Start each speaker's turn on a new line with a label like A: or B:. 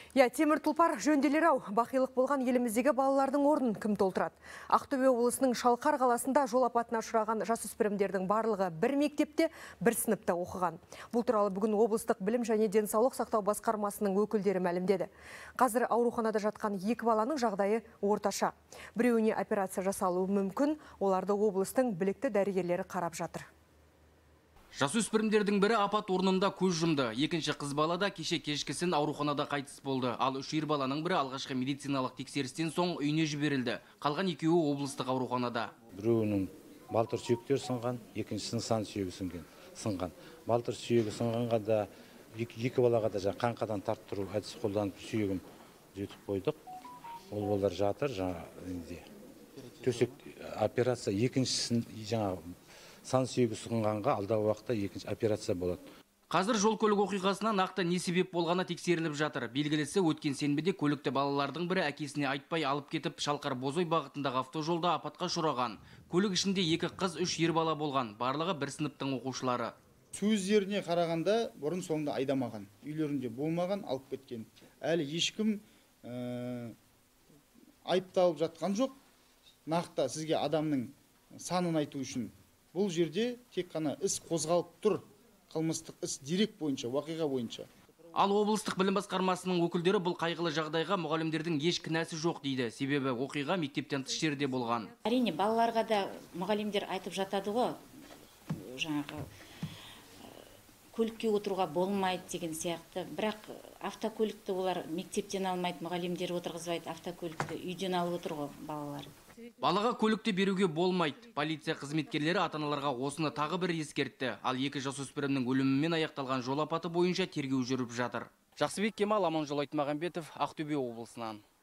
A: Темір тұлпар жөнделер-ау, бақилық болған еліміздегі балалардың орнын кім толтырады? Ақтөбе облысының Шалқар қаласында жол апатына ұшыраған жасөспірімдердің барлығы бір мектепте, бір сыныпта оқыған. Бұл туралы бүгін облыстық білім және денсаулық сақтау басқармасының өкілдері мәлімдеді. Қазір ауруханада жатқан екі баланың жағдайы орташа. Біреуіне операция жасалуы мүмкін, оларды облыстың білікті дәрігерлері қарап жатыр.
B: Жасөспірімдердің бірі апат орнында көз жұмды. Екінші қыз бала да кеше кешкісін ауруханада қайтыс болды. Ал үш ер баланың бірі алғашқы медициналық тексерістен соң үйіне жіберілді. Қалған екеуі облыстық ауруханада.
C: Біреуінің балтыр сүйектері сынған, екіншісінің сан сүйегі сынған. Балтыр сүйегі сынғанға да екі балаға да қаңқадан тарттыру әдісі қолданып сүйегін жетіп қойдық. Ол балалар жатыр, төсек операция екіншісін сан сүйегі сынғанға алдағы уақытта екінші операция болады.
B: Қазір жол көлік оқиғасына нақты не себеп болғаны тексеріліп жатыр. Белгілісі өткен сенбіде көлікті балалардың бірі әкесіне айтпай алып кетіп, Шалқар Бозой бағытындағы автожолда апатқа ұшыраған. Көлік ішінде екі қыз, үш ер бала болған. Барлығы бір сыныптың оқушылары.
D: Сөздеріне қарағанда бұрын соңды айдамаған, үйлерінде болмаған, алып кеткен. Әлі ешкім айыпталып жатқан жоқ. Нақты сізге адамның санын айту үшін бұл жерде тек қана іс қозғалып тұр. Қылмыстық іс дерек бойынша, уақиға бойынша.
B: Ал облыстық білім басқармасының өкілдері бұл қайғылы жағдайға мұғалімдердің еш кінәсі жоқ дейді. Себебі оқиға мектептен тыс жерде болған.
E: Әрине, балаларға да мұғалімдер айтып жатады ғой, жаңағы көлікке отыруға болмайды деген сияқты. Бірақ автокөлікті олар мектептен алмайды, мұғалімдер отырғызбайды, автокөлікті үйден алып отыр ғой балалар.
B: Балаға көлікті беруге болмайды. Полиция қызметкерлері ата-аналарға осыны тағы бір ескертті. Ал екі жасөспірімнің өлімімен аяқталған жол апаты бойынша тергеу жүріп жатыр. Жақсыбек Кемал, Аманжол Айтмағамбетов, Ақтөбе облысынан.